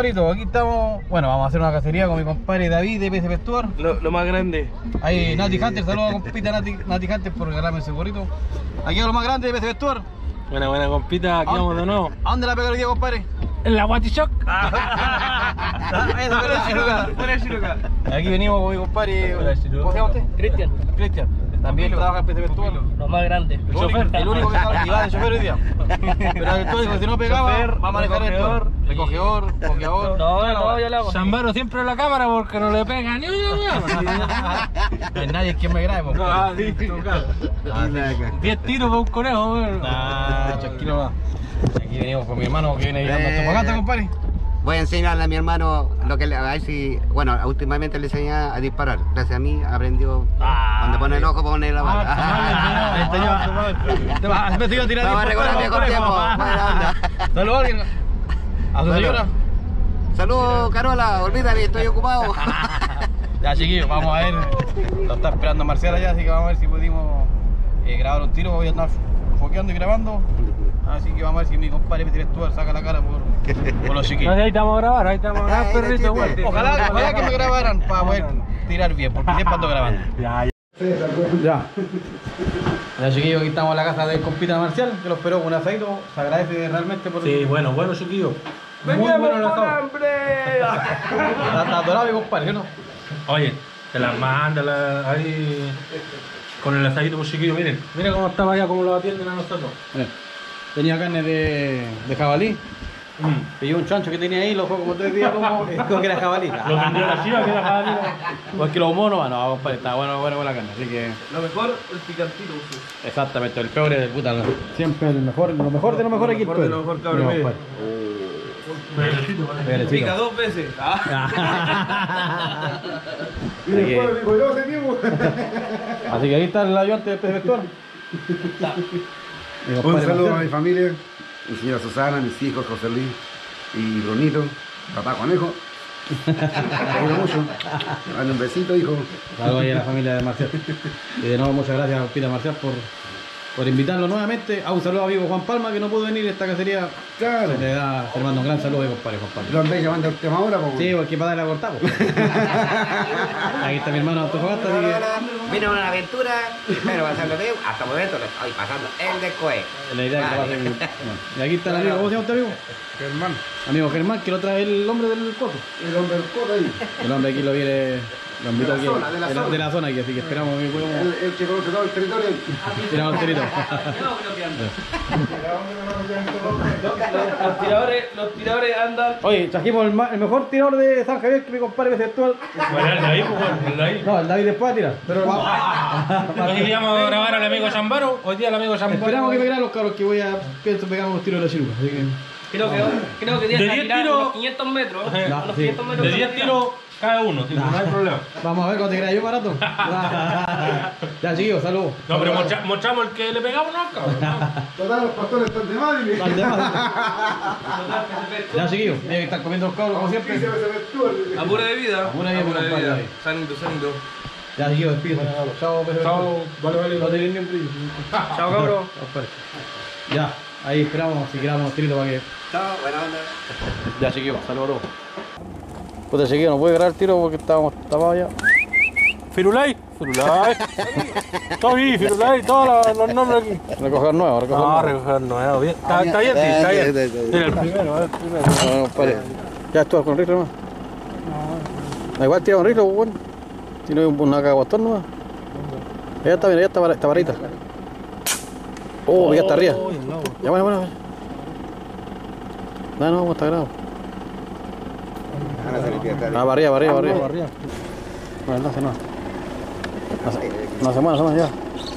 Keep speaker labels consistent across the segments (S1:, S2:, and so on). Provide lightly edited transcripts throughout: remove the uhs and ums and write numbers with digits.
S1: Carlito, aquí estamos. Bueno, vamos a hacer una cacería con mi compadre David de PSP Store.
S2: Lo más grande.
S1: Ahí Nati Hunter, saludos a compita Nati Hunter por regalarme ese gorrito. Aquí es lo más grande de PSP Store.
S2: Buena compita, aquí vamos de nuevo.
S1: ¿A dónde la pega hoy día, compadre?
S2: En la Guatishock.
S1: Aquí venimos con mi compadre.
S2: Hola,
S1: ¿Cómo se llama usted?
S3: Cristian,
S1: Cristian. También trabaja en PSP Store.
S3: lo más grande.
S1: El único que está activado de chofer hoy día. Pero el todo, si no pegaba, va a manejar esto. Recogedor, foqueador.
S3: No, yo lo hago.
S2: Zambaro siempre en la cámara porque no le pega ni una.
S1: No hay nadie quien me grabe,
S2: No, sí, tocado. 10 tiros para un conejo, weón.
S1: Tranquilo va. Aquí venimos con mi hermano que viene ayudando a Antofagasta, compadre.
S4: Voy a enseñarle a mi hermano lo que a ver si, bueno, últimamente le enseñé a disparar. Gracias a mí aprendió donde pone el ojo, pone la bala.
S1: Me estoy a tirar.
S4: Vamos a recordar con tiempo.
S1: Saludos a alguien. A su señora.
S4: Saludos, Carola, olvídate, estoy ocupado.
S1: Ya, chiquillos, vamos a ver. Lo está esperando Marcial allá, así que vamos a ver si pudimos grabar un tiro. Voy a estar foqueando y grabando. Así que vamos a ver si mi compadre Peter Stuart saca la cara por los chiquillos.
S2: Ahí estamos a grabar, perrito, weón.
S1: Ojalá que me grabaran para poder tirar bien, porque siempre ando grabando. Ya, chiquillos, aquí estamos en la casa del compita Marcial, que lo esperó con un asadito. Se agradece realmente por
S2: Sí, bueno, chiquillo.
S1: muy bueno el asado. Está adorado mi compadre, ¿no?
S2: Oye, te las manda ahí con el asadito, pues chiquillo. Miren cómo estaba allá, cómo lo atienden a nosotros.
S1: Tenía carne de jabalí. Pilló un chancho que tenía ahí, lo fue como 3 días como que era jabalí.
S2: Lo vendió la chiva, que era jabalí.
S1: Porque los monos, no, compadre, está buena la carne, así que.
S3: Lo mejor, el picantito.
S1: Exactamente, el peor es del puta. Siempre el mejor, lo mejor de lo mejor aquí el peor.
S3: Lo mejor, cabrón, mire. Pica 2 veces.
S1: Así que ahí está el ayudante del PSP Store.
S5: Un saludo a mi familia, mi señora Susana, mis hijos, José Luis y Brunito, papá conejo. Te quiero mucho. Dale un besito, hijo.
S1: Saludos ahí a la familia de Marcial. Y de nuevo muchas gracias a Pita Marcial por invitarlo nuevamente. A un saludo a amigo Juan Palma, que no pudo venir a esta cacería.
S5: Claro.
S1: Le mando un gran saludo, compadre, Juan Palma.
S5: ¿Lo andáis llamando a última hora?
S1: Sí, porque para darle a cortar. Ahí está mi hermano Antofagasta, así que.
S4: Vino una aventura, pero pasarlo bien, hasta el momento lo estoy pasando el de coe.
S1: La idea es que pase bien. Y aquí está el amigo, ¿cómo se llama usted, amigo?
S5: Germán.
S1: Amigo Germán, que lo trae el hombre del coto.
S5: El hombre del coto ahí.
S1: El hombre aquí lo viene. Lo invito aquí.
S5: De la zona
S1: aquí, así que esperamos que podamos.
S5: El que conoce todo el territorio.
S1: Tiramos el tirito.
S3: Los tiradores andan.
S1: Oye, trajimos el mejor tirador de San Javier que mi compadre que actual.
S2: Bueno, el de ahí, pues, el de ahí.
S1: No, el David después va a tirar. Pero
S2: Hoy día vamos a grabar al amigo Zambaro. Hoy día el amigo Zambaro.
S1: esperamos que me graben los cabros que pienso pegar unos tiros de la chiruca. Así que.
S3: Creo que
S2: De 10
S3: tirar
S2: tiros.
S3: unos 500 metros.
S1: No,
S3: Unos
S1: sí.
S3: 500 metros.
S2: De 10 tiros cada uno, no hay problema.
S1: Vamos a ver cuando te creas yo barato. Ya, chiquillos, saludos.
S2: No, pero mostramos el que le pegamos, no, cabrón.
S5: Total, los pastores están de madre.
S1: Ya, chiquillos, están comiendo los cabros como siempre.
S3: Apura de vida.
S1: Apura de vida, compadre.
S3: Sanito.
S1: Ya, chiquillos, despídense. Chao, PSP.
S2: Chao, vale.
S1: No tenéis ni un brillo.
S3: Chao, cabrón.
S1: Ya, ahí esperamos, si queramos un tirito para que.
S4: Chao, buena onda.
S1: Ya, chiquillos, saludos a todos. Puta, chiquillos, no pude grabar el tiro porque estábamos tapados ya.
S2: Firulai. Toby, Firulai, todos los nombres aquí.
S1: Recoger nuevo,
S2: Recoger nuevo, bien. Está bien, sí, está bien. Mira, el primero.
S1: No, compadre. Ya estuvo con rifle nomás. Da igual tira con rifle, pues, bueno. Si no hay una caguastón nomás. Ya está bien, ya está varita. Ya está arriba. Ya, bueno. No, está grabado. Para arriba. Bueno, enlace no. No se mueve ya.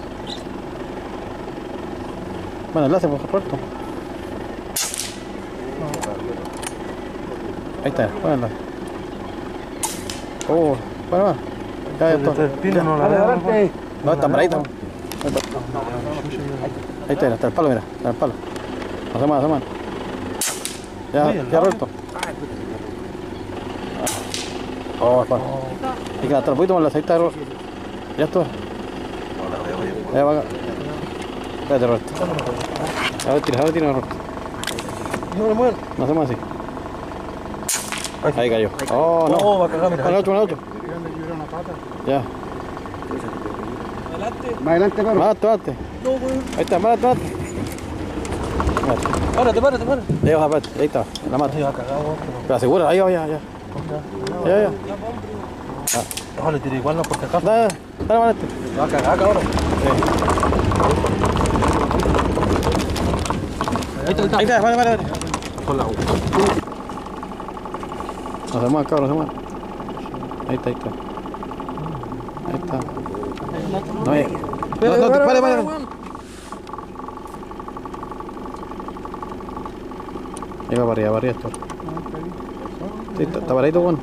S1: Bueno, enlace, por supuesto. Ahí está, bueno enlace. Bueno. Ya está. No, está paradita. Ahí está el palo, mira. Está el palo. No se mueve. Ya roto. Hay que adaptar un poquito más la aceite de arroz. Ya está. Ya va acá. Espérate, Roberto. A ver, tira, Roberto. No se mueve así. Ahí cayó. Oh, no.
S2: Oh, va a cagar, mira.
S1: Al otro, al otro. Ya.
S5: Más adelante, perro.
S1: Más adelante. Ahí está, más adelante.
S2: Párate.
S1: Ahí va, aparte. Ahí está, la mata.
S2: Ahí va a cagar vos.
S1: Pero segura, ahí va, ya. Ya.
S2: No, le tiré igual no porque acá.
S1: Dale, dale, adelante.
S2: Va a cagar, cabrón. Ahí está.
S1: Ahí está, vale.
S2: Con la U.
S1: No se mueve, cabrón, no se mueve. Ahí está. No, ahí. No, vale. Ahí va para arriba esto. Sí, está paradito, bueno.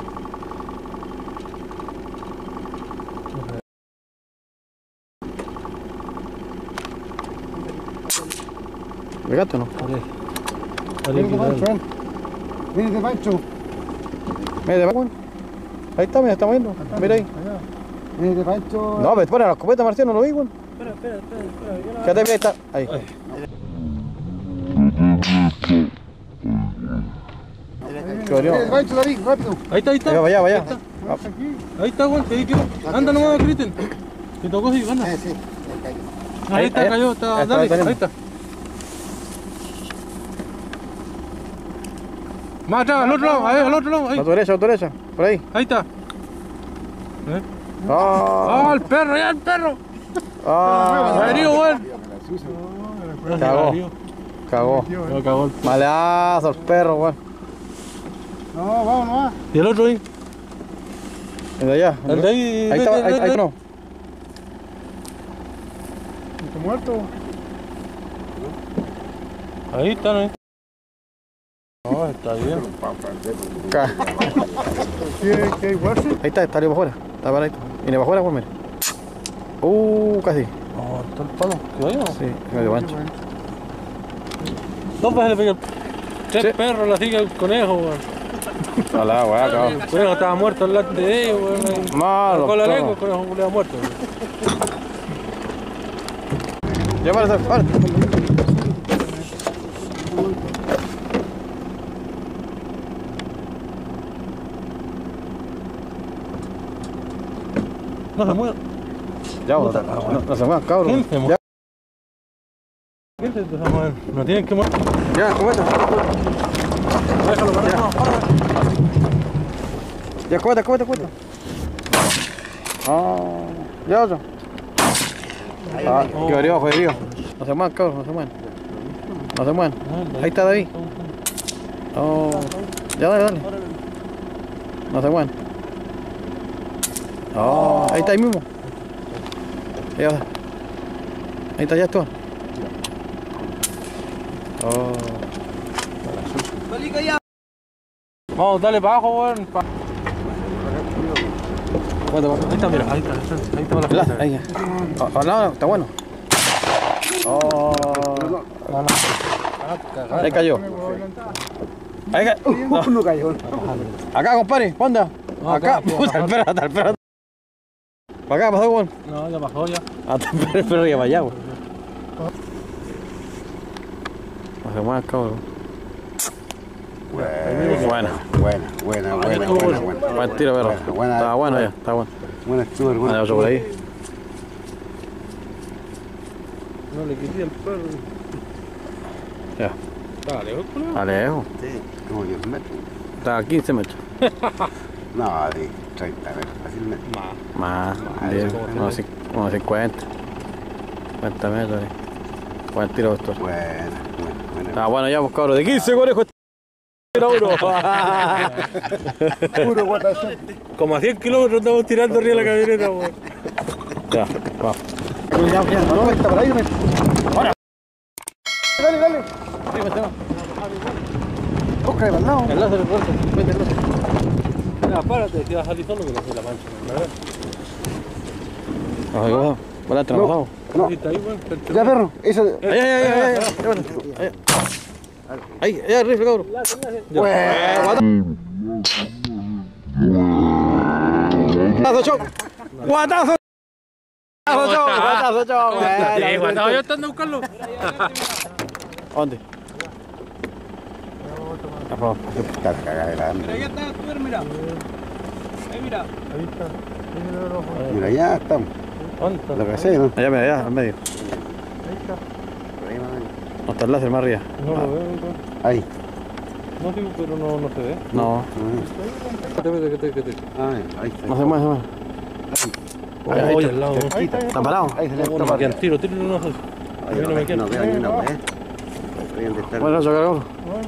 S1: ¿Pegaste o no?
S5: Vente, Pancho.
S1: Mira, ahí está, mira, está moviendo. Mira ahí.
S5: Vente, Pancho.
S1: No, pero espera, la escopeta Marcial no lo vi, weón.
S3: Espera.
S1: Quédate, ahí está. Ahí. Qué bonito.
S5: Vente, Pancho, David, rápido.
S2: Ahí está.
S1: Ahí va, vaya.
S2: Ahí está, weón. Ahí quedó. Anda nomás, Cristian. Te tocó, sí, anda.
S5: Sí.
S2: Ahí está, cayó. Dale, ahí está. Más atrás, al otro lado, al otro lao, ahí.
S1: A tu derecha, por ahí.
S2: Ahí está.
S1: Ah,
S2: El perro, ya el perro.
S1: ah,
S2: Herido, weón.
S1: Cagó.
S2: No, cagó el...
S1: Maleazo el perro, weón.
S5: No, vamos nomás.
S2: ¿Y el otro ahí?
S1: El de allá.
S2: El de ahí.
S1: Ahí está, ahí no.
S5: ¿Está muerto?
S2: Ahí está, ¿no? No, está bien.
S5: ¿Qué igual?
S1: Ahí está para afuera. Está paradito. Viene para afuera, pues mira. Casi.
S2: No, está el palo. ¿Qué vaya?
S1: Sí, medio gancho.
S2: Dos veces le pegué. Tres
S1: Sí.
S2: perros la sigue el conejo, weón.
S1: Hola, weá, cabrón.
S2: El conejo estaba muerto delante de ellos, weón.
S1: Malo.
S2: Con la
S1: todo.
S2: lengua, el conejo culiao muerto, weón.
S1: Ya para.
S2: No se mueve.
S1: Ya, no se muevan, cabrón. Ya,
S2: No tienen que mover.
S1: ya, cómete.
S2: Déjalo,
S1: Ya, cómete. Ya, otro. Qué herido, fue herido. No se muevan, cabrón, no se muevan. Ahí está David. Ya, dale. No se muevan. Ahí está, ahí mismo. Ahí está, ya estuvo.
S2: Vamos, dale para abajo, weón. Ahí está, mira, ahí está la fiesta.
S1: Ahí ya. No, está bueno. Ahí cayó. Ahí cayó.
S5: No cayó.
S1: Acá, compadre, ¿dónde? Acá, puta, espérate. Para acá, pasó, weón.
S2: No, ya bajó ya.
S1: Pero ya para allá, weón. No se mueve, cabrón. Buena. Buen tiro, perro. Está bueno ya, está bueno.
S5: Buena, súper buena.
S1: Vale, otro por ahí.
S2: No le quité el perro.
S1: Ya.
S2: Dale, weón.
S1: Alejo.
S5: Sí, como 10 metros.
S1: Está a 15 metros.
S5: No, de 30 metros, fácilmente.
S1: Más, unos 50. 50 metros. Buen tiro, doctor.
S5: Buena.
S1: Bueno, ya, pues, cabrón. De 15 conejos. Era uno.
S5: Puro guatazo.
S2: Como a 100 kilómetros estamos tirando arriba de la camioneta, weón.
S1: Ya, vamos.
S5: Ya, no, está por ahí.
S1: Ahora.
S5: Dale.
S1: Sí, me tengo.
S5: Busca de lado.
S2: El láser, fuerte. Vete el láser. Mira, párate, que vas a salir solo que no sé la mancha, ¿verdad?
S1: Ay, vamos. Volante, nos pasamos.
S5: No.
S2: Sí, está ahí, weón.
S5: Ya, perro. Eso.
S1: Ahí, ya, rifle, cabrón. Guatazo, chau. Guatazo, chau.
S2: Sí, guatado, yo estando a buscarlo.
S1: ¿Dónde?
S5: Está cagada de la hambre.
S3: Mira, ya está, tú ves, mira. Ahí mira.
S2: Ahí está.
S5: Mira, ya estamos.
S2: ¿Dónde está?
S5: Lo que sé, ¿no?
S1: Allá, mira, allá, al medio.
S2: Ahí está.
S1: No está el láser más arriba.
S2: No lo veo.
S5: Ahí.
S2: No digo, pero no se ve.
S1: No.
S5: Ahí está.
S1: No se mueve, se mueve.
S2: Ahí está al lado.
S1: ¿Está parado?
S5: Ahí se le
S2: Bueno, me quedan tiro, tiro unos. A mí no me
S5: No
S2: quedan.
S5: veo ni una wea. Ahí donde está el-
S1: Bueno, eso cabrón.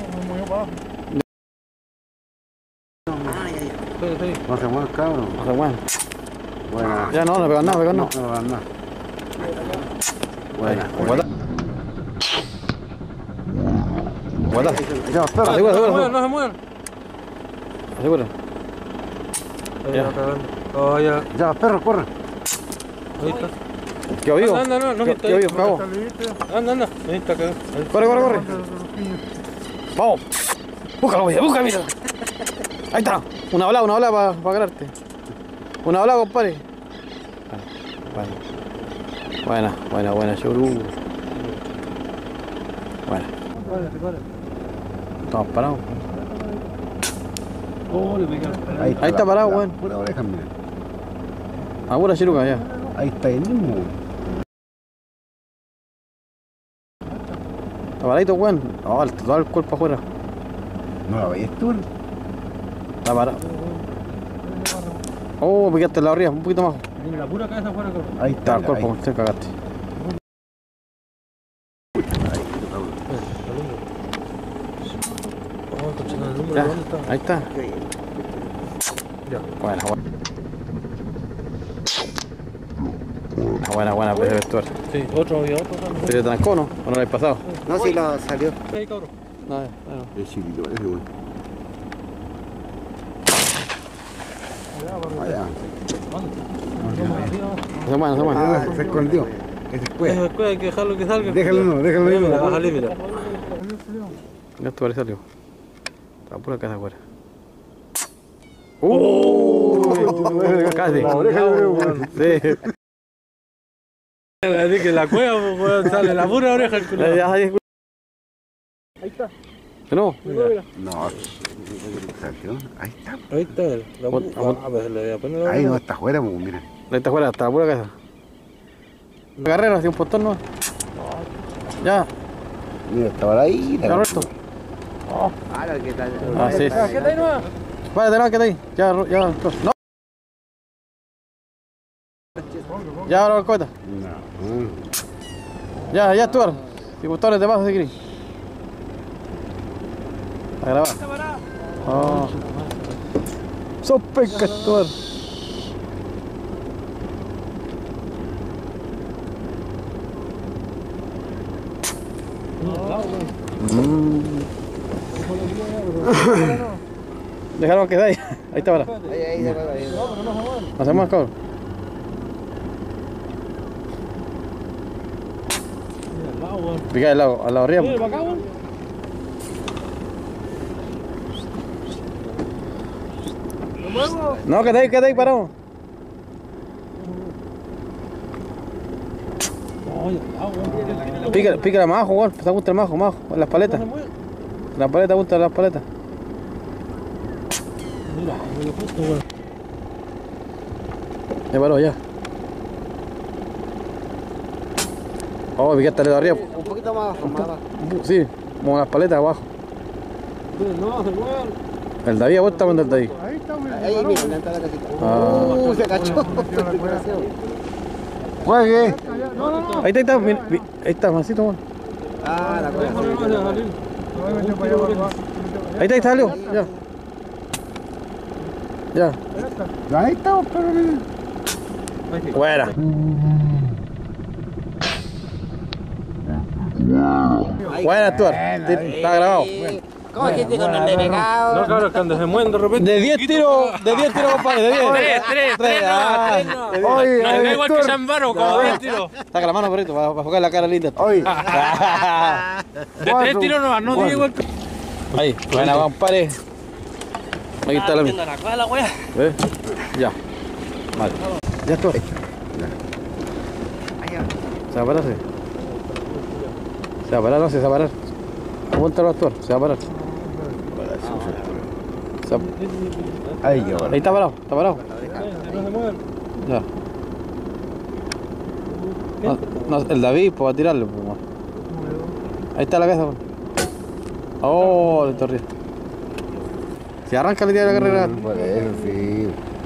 S5: No se mueve, cabrón.
S1: No se mueve.
S5: Buena.
S1: Ya no pegan nada, pegan nada.
S5: No va nada.
S1: Buena. Guata. Guata.
S5: Ya, espera.
S1: Asegura, asegura.
S2: No se muevan.
S1: Asegura.
S2: Ya. Oh, ya.
S5: Ya, perro, corre.
S2: Ahí está.
S1: ¿Qué vivo?
S2: Anda, no,
S1: ¿Qué vivo? Cago.
S2: Anda. Ahí está, cagado.
S1: Corre, corre, corre. Vamos. Búscalo, búscalo, mira. Ahí está. Una ola para agarrarte. Una ola, compadre. Buena, Shuru. Buena. Estamos parados.
S5: Ahí
S1: está parado, weón.
S5: Pura oreja, mira.
S1: Ahora Chiruca, ya.
S5: Ahí está el mismo.
S1: Está paradito, weón. Oh, todo el cuerpo afuera.
S5: No la veías tú.
S1: Está parado. Oh, picaste la orilla, un poquito más.
S2: Tiene la pura cabeza afuera, cabrón.
S5: Ahí
S1: Está
S5: está.
S1: el cuerpo, te cagaste. Ya, ahí está.
S2: Ya.
S1: Buena. Buena, pues debe actuar.
S2: Sí, otro había otro.
S1: ¿Se le trancó, no? ¿O no le he pasado?
S4: No, si lo salió.
S2: Ahí, cabrón.
S1: No, no.
S5: Es chiquito, ese weón. Allá.
S1: No se mueve.
S5: Ah, se escondió. Ese fue.
S2: Después hay que dejarlo que salga.
S5: Déjalo
S2: Mira,
S5: no.
S2: bájale, mira.
S1: Ya estuvo, le salió. Está pura casa afuera. Casi.
S5: La oreja de weón.
S1: Sí.
S2: Así que la cueva, pues, weón, sale la pura oreja el culo.
S1: Ahí
S2: está.
S1: No.
S5: No. Salió. Ahí está.
S2: Ahí está, la pues le voy a poner la
S5: Ahí no
S2: oreja.
S5: está afuera, pues, mira.
S1: Ahí está afuera, está la pura casa. Carrera, hacia un postón, ¿no? Ya,
S5: Mira, estaba ahí.
S1: ya Roberto.
S4: Ahora, ¿qué tal?
S1: Así es.
S2: ¿Qué tal, no?
S1: Vaya, no, quédate ahí. Ya, no. Ya, ahora el cohete.
S5: No.
S1: Ya estuvo. Si gustaron de paso, si querés. A grabar. Oh. Sos pesca, Stuart. Dejaron que ahí. Ahí está, para.
S4: Ahí,
S1: No se más, cabrón. Pica del lado, al lado arriba. No, quédate ahí, parado. Pícala más abajo, weón. Se apunta el majo, en las paletas. Las paletas, apunta las paletas. Ya paró, ya. Oh, picaste de arriba.
S4: Un poquito más abajo.
S1: Sí, como las paletas abajo.
S2: No, se mueve.
S1: El David, vos estás viendo el David.
S4: Ahí, mira, le entra la casita.
S1: Ah.
S4: Se cachó.
S5: Juegue.
S1: Ahí está, mira, ahí está, Mancito, weón.
S4: Ah, la cosa.
S1: Ahí está, salió. Ya. Ya.
S5: Ahí estamos, pero mira.
S1: Fuera. Buena, Stuart. Está grabado.
S4: ¿Cómo es que te con el de pegado?
S2: No, claro, que antes se mueven de repente.
S1: De 10 tiros, compadre, de 10. Tres.
S5: Oye,
S2: No, igual que Zambaro, como 10 tiros.
S1: Saca la mano, perrito, para enfocar la cara linda.
S5: Oye.
S2: De 3 tiros no, no 10 igual que.
S1: Ahí, buena, compadre. Aquí está la mía.
S3: la wea.
S1: ¿Ves? Ya. Vale. Ya estoy. ¿Se va a parar? ¿Se va a parar? No, se va a parar. Apúntalo a actuar, se va a parar.
S5: Ahí qué bueno.
S1: Ahí está parado, está parado.
S2: No se mueven.
S1: Ya. No, el David, pues va a tirarle. Pues, bueno. Ahí está la casa. Pues. Oh, le torrió. Si arranca le tira la carrera.
S5: Por eso sí.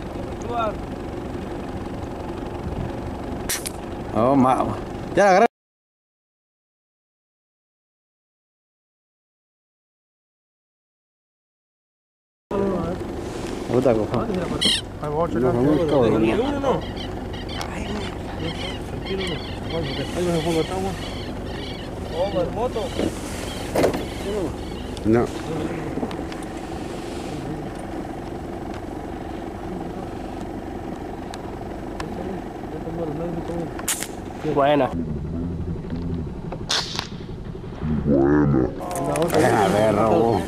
S1: Oh, ya la agarré. Puta coja.
S5: No.
S3: Buena.
S5: A ver, Raúl.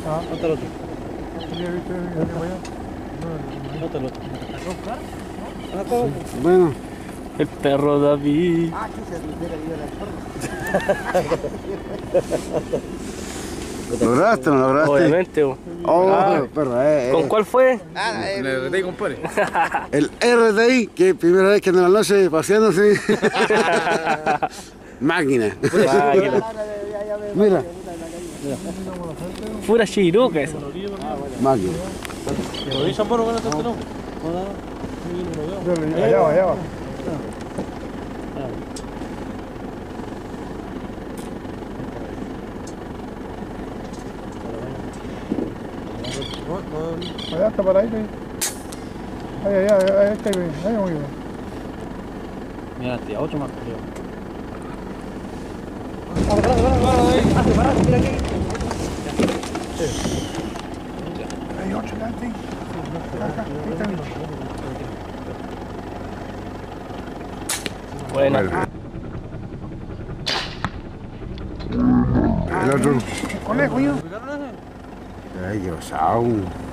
S5: Bueno.
S3: El perro David.
S5: ¿Lograste o no lograste?
S3: Obviamente.
S5: Oh, pero
S3: ¿Con cuál fue?
S1: Le RTI, compadre.
S5: el RTI, que primera vez que anda en la noche paseándose. Máquina. Mira,
S3: Pura chiruca eso.
S5: máquina.
S2: ¿Lo dice Moro con este no?
S5: Allá va, allá va.
S6: Allá está paradito ahí. Ahí está bien, ahí muy bien.
S1: Mira, tía, 8 más.
S6: Hay 8 delante. Acá, ahí está bien.
S3: Buena.
S5: El otro.
S6: Conejo, yo.
S5: Ay, qué osado.